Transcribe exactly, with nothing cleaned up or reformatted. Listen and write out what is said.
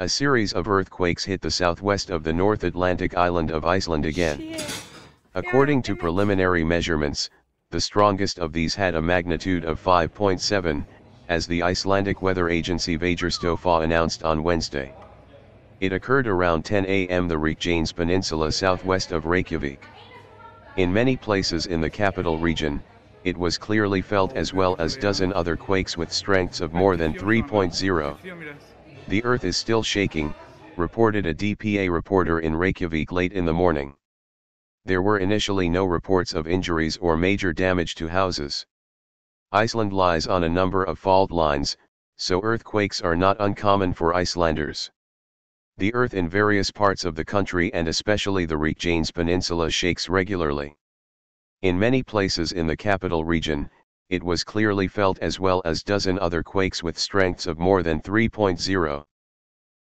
A series of earthquakes hit the southwest of the North Atlantic island of Iceland again. According to preliminary measurements, the strongest of these had a magnitude of five point seven, as the Icelandic weather agency Vedurstofa announced on Wednesday. It occurred around ten A M the Reykjanes Peninsula southwest of Reykjavik. In many places in the capital region, it was clearly felt, as well as dozen other quakes with strengths of more than three point zero. The earth is still shaking, reported a D P A reporter in Reykjavik late in the morning. There were initially no reports of injuries or major damage to houses. Iceland lies on a number of fault lines, so earthquakes are not uncommon for Icelanders. The earth in various parts of the country, and especially the Reykjanes Peninsula, shakes regularly. In many places in the capital region, it was clearly felt, as well as dozen other quakes with strengths of more than three point zero.